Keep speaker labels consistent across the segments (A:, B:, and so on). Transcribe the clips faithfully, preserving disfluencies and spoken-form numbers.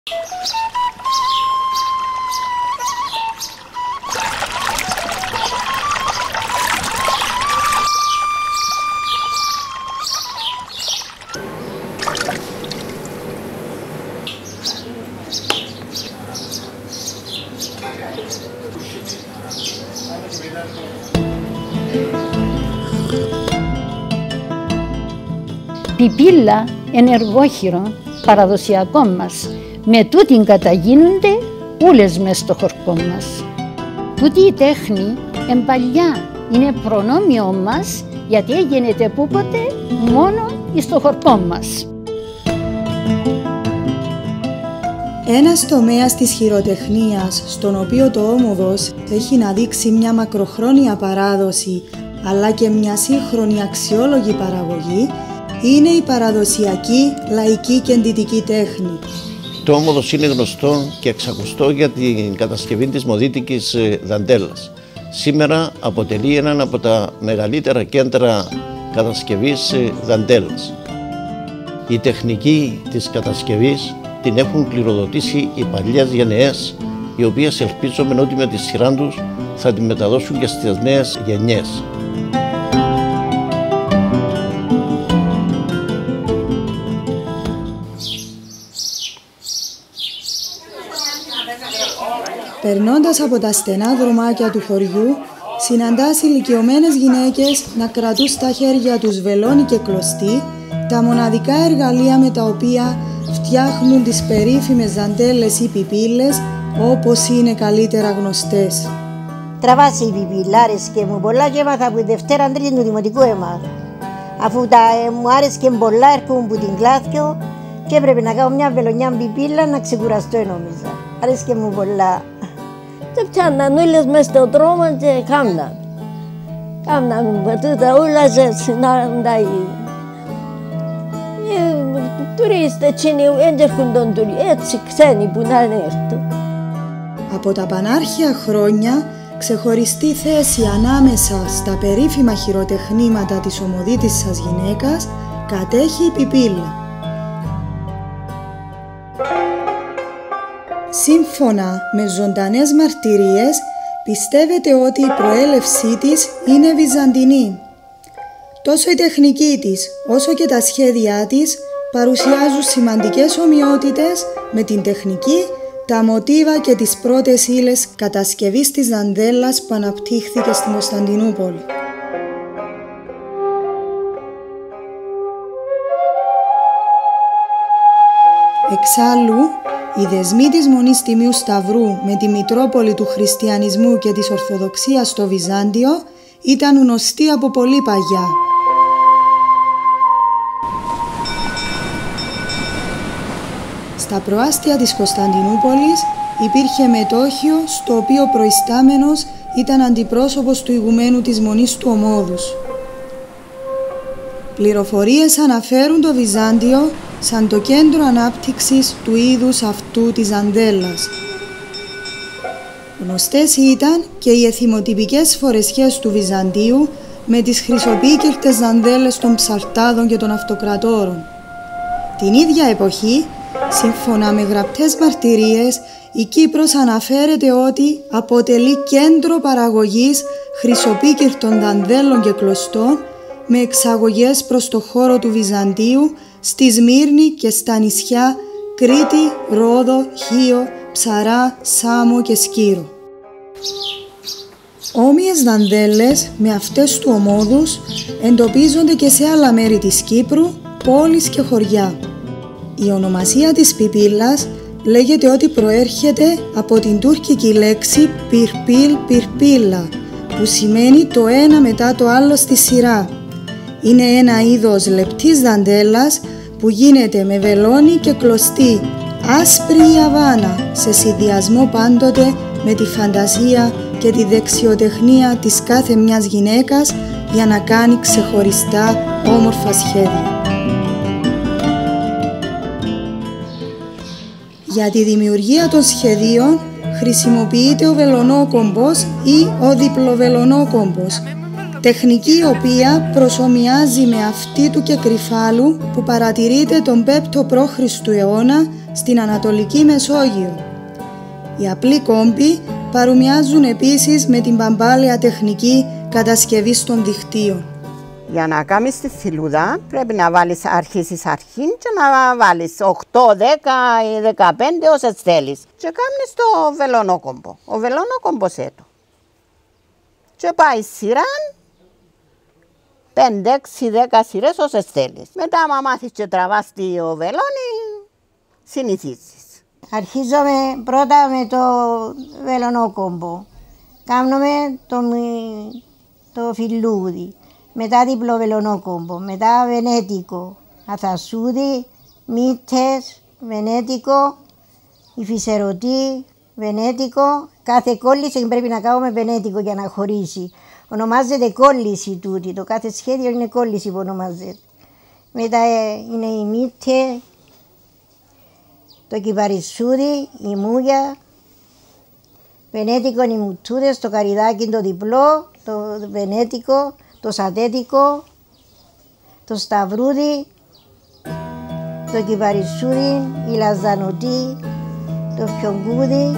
A: Πιπίλα ενεργόχειρο παραδοσιακό μας. Με τούτην καταγίνονται ούλες μες στο χορκό μας. Τούτη η τέχνη εμπαλιά, είναι προνόμιο μας, γιατί έγινε πούποτε μόνο στο χορκό μας.
B: Ένας τομέας της χειροτεχνίας, στον οποίο το Όμοδος έχει να δείξει μια μακροχρόνια παράδοση, αλλά και μια σύγχρονη αξιόλογη παραγωγή, είναι η παραδοσιακή λαϊκή και εντυτική τέχνη.
C: Το Όμοδος είναι γνωστό και εξακουστό για την κατασκευή της μοδίτικης δαντέλας. Σήμερα αποτελεί έναν από τα μεγαλύτερα κέντρα κατασκευής δαντέλας. Η τεχνική της κατασκευής την έχουν κληροδοτήσει οι παλιές γενναίες, οι οποίες ελπίζουμε ότι με τη σειρά τους θα την μεταδώσουν και στις νέες γενιές.
B: Περνώντας από τα στενά δρομάκια του χωριού, συναντάς ηλικιωμένες γυναίκες να κρατούν στα χέρια τους βελόνι και κλωστή, τα μοναδικά εργαλεία με τα οποία φτιάχνουν τις περίφημες δαντέλες ή πιπίλες, όπως είναι καλύτερα γνωστές.
D: Τραβάσει οι πιπιλάρες και μου πολλά και έμαθα από τη Δευτέρα Τρίτη του Δημοτικού έμαθα. Αφού τα, ε, μου άρεσε και πολλά έρχομαι από την Κλάθιο και έπρεπε να κάνω μια βελονιά πιπίλα να ξεκουραστώ νόμιζα. Άρεσε και μου πολλά.
E: Και πιάνναν όλες μες στον δρόμο και κάμναν. Κάμναν τούτα όλα και συνάνταει. Τουρίστες εκείνοι δεν έρχονταν έτσι ξένοι που να έρθουν.
B: Από τα πανάρχια χρόνια, ξεχωριστή θέση ανάμεσα στα περίφημα χειροτεχνήματα της ομοδίτης σας γυναίκας κατέχει η πιπίλα. Σύμφωνα με ζωντανές μαρτυρίες, πιστεύετε ότι η προέλευσή της είναι βυζαντινή. Τόσο η τεχνική της, όσο και τα σχέδιά της παρουσιάζουν σημαντικές ομοιότητες με την τεχνική, τα μοτίβα και τις πρώτες ύλες κατασκευής της δαντέλας που αναπτύχθηκε στην Κωνσταντινούπολη. Εξάλλου, οι δεσμοί της Μονής Τιμίου Σταυρού με τη Μητρόπολη του Χριστιανισμού και της Ορθοδοξίας στο Βυζάντιο ήταν γνωστοί από πολύ παγιά. Στα προάστια της Κωνσταντινούπολης υπήρχε μετόχιο στο οποίο προϊστάμενος ήταν αντιπρόσωπος του ηγουμένου της Μονής του Ομόδους. Πληροφορίες αναφέρουν το Βυζάντιο σαν το κέντρο ανάπτυξης του είδους αυτού της δαντέλας. Γνωστές ήταν και οι εθιμοτυπικές φορεσιές του Βυζαντίου με τις χρυσοπίκυρτες δαντέλες των ψαρτάδων και των αυτοκρατόρων. Την ίδια εποχή, σύμφωνα με γραπτές μαρτυρίες, η Κύπρος αναφέρεται ότι αποτελεί κέντρο παραγωγής χρυσοπίκυρτων δαντέλων και κλωστών με εξαγωγές προς το χώρο του Βυζαντίου, στη Σμύρνη και στα νησιά Κρήτη, Ρόδο, Χίο, Ψαρά, Σάμο και Σκύρο. Όμοιες δαντέλες με αυτές του Ομόδους εντοπίζονται και σε άλλα μέρη της Κύπρου, πόλεις και χωριά. Η ονομασία της πιπίλας λέγεται ότι προέρχεται από την τουρκική λέξη πυρπίλ πυρπίλα, που σημαίνει το ένα μετά το άλλο στη σειρά. Είναι ένα είδος λεπτής δαντέλας που γίνεται με βελόνι και κλωστή, άσπρη ή αβάνα, σε συνδυασμό πάντοτε με τη φαντασία και τη δεξιοτεχνία της κάθε μιας γυναίκας για να κάνει ξεχωριστά όμορφα σχέδια. Για τη δημιουργία των σχεδίων χρησιμοποιείται ο βελονόκομπος ή ο διπλοβελονόκομπος, τεχνική η οποία προσομοιάζει με αυτή του Κεκρυφάλου που παρατηρείται τον πέμπτο π.Χ. αιώνα στην Ανατολική Μεσόγειο. Οι απλοί κόμποι παρομοιάζουν επίσης με την παμπάλαια τεχνική κατασκευής των δικτύων.
F: Για να κάνεις τη θηλούδα πρέπει να βάλεις αρχίσεις αρχήν και να βάλεις οκτώ, δέκα ή δεκαπέντε όσες θέλεις. Και κάνεις το βελονόκομπο, ο βελονόκομπος έτω. Και πάει σειράν, πέντε, έξι, δέκα σειρές όσες θέλεις. Μετά άμα μάθεις και τραβάς το βελόνι, συνηθίζεις.
D: Αρχίζουμε πρώτα με το βελονόκομπο. Κάνουμε το, το φιλούδι. Μετά διπλό βελονόκομπο, μετά βενέτικο, αθασούδι, μύτες, βενέτικο, υφισερωτή, βενέτικο. Κάθε κόλληση πρέπει να κάνουμε βενέτικο για να χωρίσει. Ονομάζεται κόλληση τούτη, το κάθε σχέδιο είναι κόλληση που ονομάζεται. Μετά είναι η μύτε, το κυπαρισούδι, η μούγια, βενέτικο οι μουτούδες, το καρυδάκι το διπλό, το βενέτικο, το σατέτικο, το σταυρούδι, το κυπαρισούδι, η λαζανωτή, το φιονκούδι.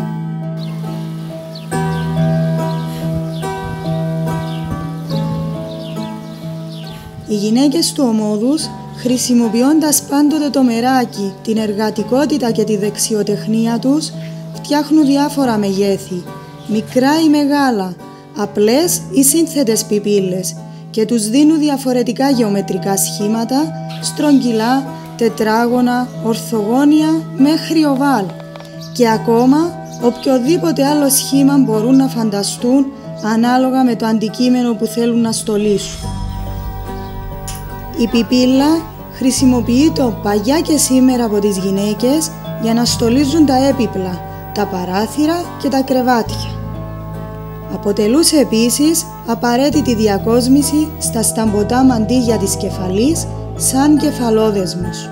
B: Οι γυναίκες του ομόδους, χρησιμοποιώντας πάντοτε το μεράκι, την εργατικότητα και τη δεξιοτεχνία τους, φτιάχνουν διάφορα μεγέθη, μικρά ή μεγάλα, απλές ή σύνθετες πιπίλες, και τους δίνουν διαφορετικά γεωμετρικά σχήματα, στρογγυλά, τετράγωνα, ορθογώνια μέχρι οβάλ και ακόμα οποιοδήποτε άλλο σχήμα μπορούν να φανταστούν ανάλογα με το αντικείμενο που θέλουν να στολίσουν. Η πιπίλα χρησιμοποιείται παλιά και σήμερα από τις γυναίκες για να στολίζουν τα έπιπλα, τα παράθυρα και τα κρεβάτια. Αποτελούσε επίσης απαραίτητη διακόσμηση στα σταμποτά μαντίγια της κεφαλής σαν κεφαλόδεσμος.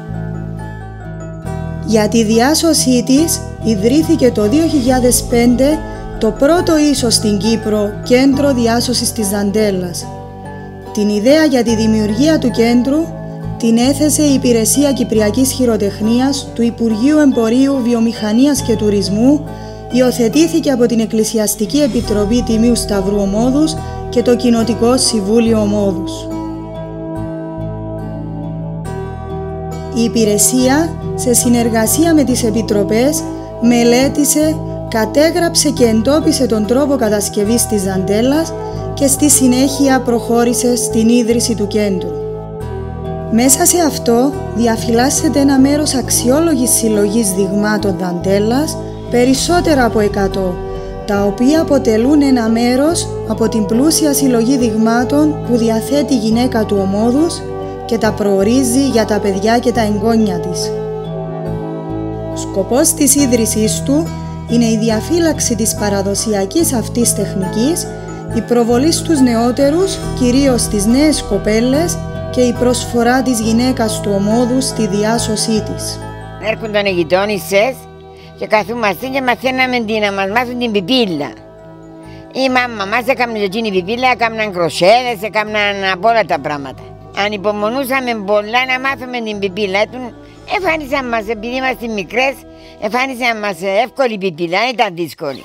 B: Για τη διάσωσή της ιδρύθηκε το δύο χιλιάδες πέντε το πρώτο ίσως στην Κύπρο κέντρο διάσωσης της δαντέλας. Την ιδέα για τη δημιουργία του κέντρου την έθεσε η Υπηρεσία Κυπριακής Χειροτεχνίας του Υπουργείου Εμπορίου, Βιομηχανίας και Τουρισμού, υιοθετήθηκε από την Εκκλησιαστική Επιτροπή Τιμίου Σταυρού Ομόδους και το Κοινοτικό Συμβούλιο Ομόδους. Η υπηρεσία, σε συνεργασία με τις επιτροπές, μελέτησε, κατέγραψε και εντόπισε τον τρόπο κατασκευής της δαντέλας και στη συνέχεια προχώρησε στην ίδρυση του κέντρου. Μέσα σε αυτό διαφυλάσσεται ένα μέρος αξιόλογης συλλογής δειγμάτων δαντέλας, περισσότερα από εκατό, τα οποία αποτελούν ένα μέρος από την πλούσια συλλογή δειγμάτων που διαθέτει η γυναίκα του ομόδους και τα προορίζει για τα παιδιά και τα εγγόνια της. Σκοπός της ίδρυσής του είναι η διαφύλαξη της παραδοσιακής αυτής τεχνικής, η προβολή στους νεότερους, κυρίως στις νέες κοπέλες, και η προσφορά της γυναίκας του ομόδου στη διάσωσή της.
G: Έρχονταν οι γειτόνισσες και καθούμαστε και μαθαίναμε να μας μάθουν την πιπίλα. Η μάμα μας έκαναν εκείνη η πιπίλα, έκαναν κροσέδες, έκαναν από όλα τα πράγματα. Αν υπομονούσαμε πολλά να μάθουμε την πιπίλα, εμφάνισαν μας, επειδή είμαστε μικρές, εμφάνισαν μας εύκολη πιπίλα, ήταν δύσκολη.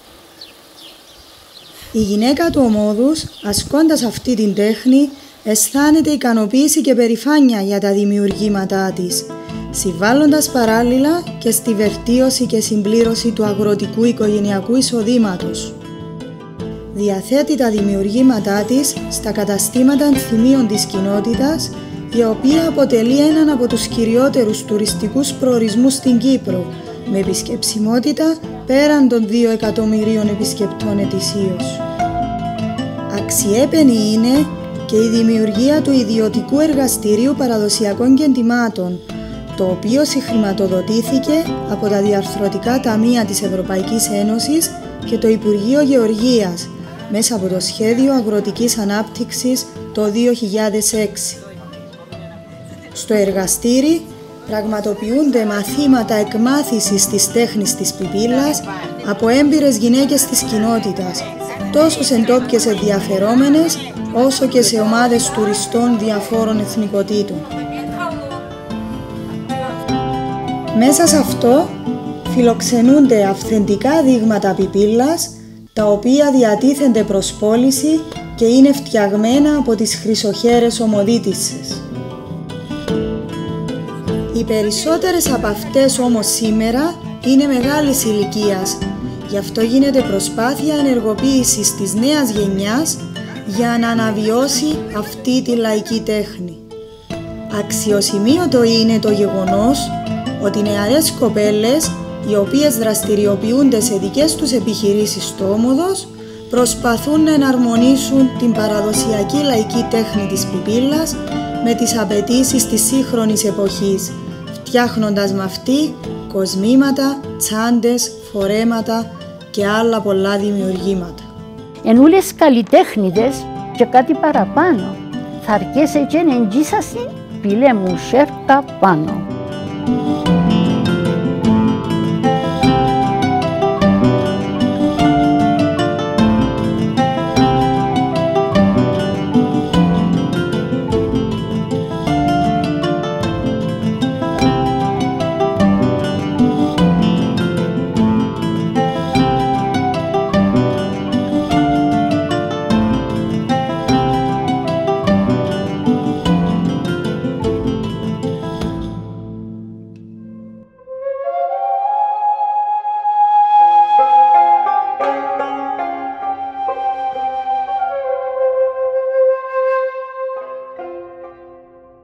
B: Η γυναίκα του ομόδους, ασκώντας αυτή την τέχνη, αισθάνεται ικανοποίηση και περηφάνεια για τα δημιουργήματά της, συμβάλλοντας παράλληλα και στη βελτίωση και συμπλήρωση του αγροτικού οικογενειακού εισοδήματος. Διαθέτει τα δημιουργήματά της στα καταστήματα ενθυμίων της κοινότητας, η οποία αποτελεί έναν από τους κυριότερους τουριστικούς προορισμούς στην Κύπρο, με επισκεψιμότητα πέραν των δύο εκατομμυρίων επισκεπτών ετησίως. Αξιέπαινη είναι και η δημιουργία του ιδιωτικού εργαστηρίου παραδοσιακών κεντημάτων, το οποίο συγχρηματοδοτήθηκε από τα διαρθρωτικά ταμεία της Ευρωπαϊκής Ένωσης και το Υπουργείο Γεωργίας μέσα από το Σχέδιο Αγροτικής Ανάπτυξης το δύο χιλιάδες έξι. Στο εργαστήρι πραγματοποιούνται μαθήματα εκμάθησης της τέχνης της πιπίλας από έμπειρες γυναίκες της κοινότητας, τόσο σε ντόπιες ενδιαφερόμενες όσο και σε ομάδες τουριστών διαφόρων εθνικοτήτων. Μέσα σε αυτό φιλοξενούνται αυθεντικά δείγματα πιπίλας, τα οποία διατίθενται προς πώληση και είναι φτιαγμένα από τις χρυσοχέρες ομοδίτισσες. Οι περισσότερες από αυτές όμως σήμερα είναι μεγάλης ηλικίας, γι' αυτό γίνεται προσπάθεια ενεργοποίησης της νέας γενιάς για να αναβιώσει αυτή τη λαϊκή τέχνη. Αξιοσημείωτο είναι το γεγονός ότι νεαρές κοπέλες, οι οποίες δραστηριοποιούνται σε δικές τους επιχειρήσεις στο Όμοδος, προσπαθούν να εναρμονίσουν την παραδοσιακή λαϊκή τέχνη της πιπίλας με τις απαιτήσεις της σύγχρονης εποχής, φτιάχνοντας με αυτή κοσμήματα, τσάντες, φορέματα και άλλα πολλά δημιουργήματα.
A: Εν ούλες καλλιτέχνητες και κάτι παραπάνω, θα αρκέσαι και να εγγύσασαι πήλε μου σέρκα πάνω.